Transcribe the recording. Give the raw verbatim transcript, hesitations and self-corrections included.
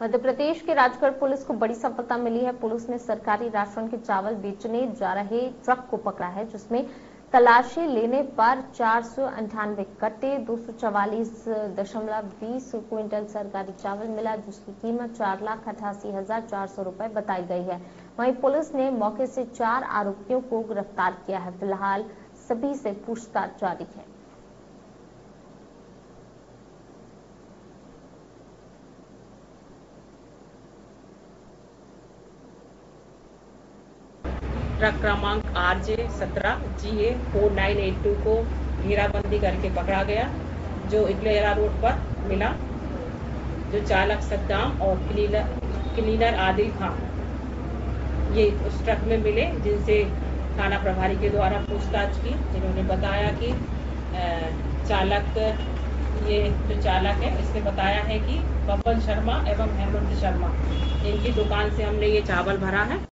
मध्य प्रदेश के राजगढ़ पुलिस को बड़ी सफलता मिली है। पुलिस ने सरकारी राशन के चावल बेचने जा रहे ट्रक को पकड़ा है, जिसमें तलाशी लेने पर चार सौ अंठानवे कट्टे दो सौ चवालीस दशमलव बीस क्विंटल सरकारी चावल मिला, जिसकी कीमत चार लाख अठासी हजार चार सौ रुपए बताई गई है। वहीं पुलिस ने मौके से चार आरोपियों को गिरफ्तार किया है। फिलहाल सभी से पूछताछ जारी है। ट्रक क्रमांक आर जे सत्रह G A four nine eight two को घेराबंदी करके पकड़ा गया, जो इकलेरा रोड पर मिला, जो चालक सद्दाम और क्लीनर क्लीनर आदिल खान ये उस ट्रक में मिले, जिनसे थाना प्रभारी के द्वारा पूछताछ की, जिन्होंने बताया कि चालक ये जो चालक है इसने बताया है कि बबन शर्मा एवं हेमंत शर्मा इनकी दुकान से हमने ये चावल भरा है।